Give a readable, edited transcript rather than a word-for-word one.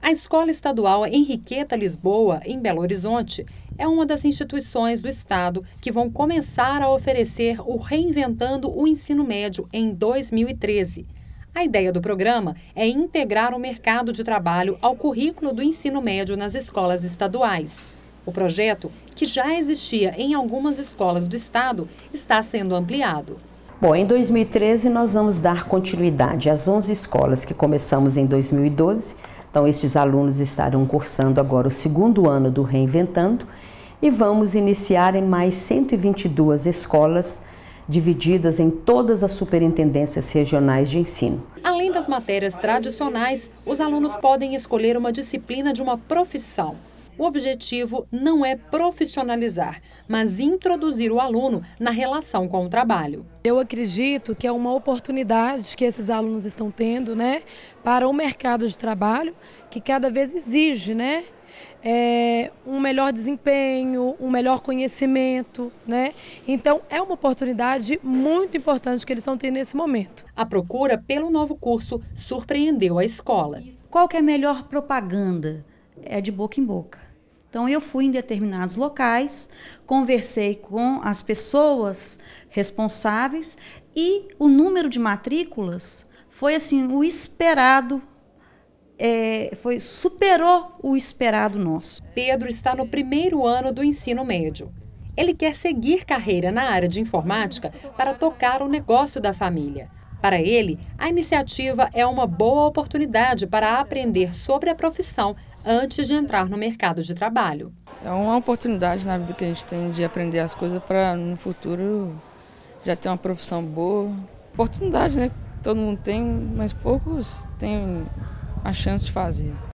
A Escola Estadual Henriqueta Lisboa, em Belo Horizonte, é uma das instituições do Estado que vão começar a oferecer o Reinventando o Ensino Médio em 2013. A ideia do programa é integrar o mercado de trabalho ao currículo do ensino médio nas escolas estaduais. O projeto, que já existia em algumas escolas do Estado, está sendo ampliado. Bom, em 2013 nós vamos dar continuidade às 11 escolas que começamos em 2012. Então, estes alunos estarão cursando agora o segundo ano do Reinventando e vamos iniciar em mais 122 escolas divididas em todas as superintendências regionais de ensino. Além das matérias tradicionais, os alunos podem escolher uma disciplina de uma profissão. O objetivo não é profissionalizar, mas introduzir o aluno na relação com o trabalho. Eu acredito que é uma oportunidade que esses alunos estão tendo, para o mercado de trabalho, que cada vez exige, um melhor desempenho, um melhor conhecimento, Então, é uma oportunidade muito importante que eles estão tendo nesse momento. A procura pelo novo curso surpreendeu a escola. Qual que é a melhor propaganda? É de boca em boca. Então, eu fui em determinados locais, conversei com as pessoas responsáveis e o número de matrículas foi assim, o esperado, superou o esperado nosso. Pedro está no primeiro ano do ensino médio. Ele quer seguir carreira na área de informática para tocar o negócio da família. Para ele, a iniciativa é uma boa oportunidade para aprender sobre a profissão antes de entrar no mercado de trabalho. É uma oportunidade na vida que a gente tem de aprender as coisas para no futuro já ter uma profissão boa. Oportunidade, Todo mundo tem, mas poucos têm a chance de fazer.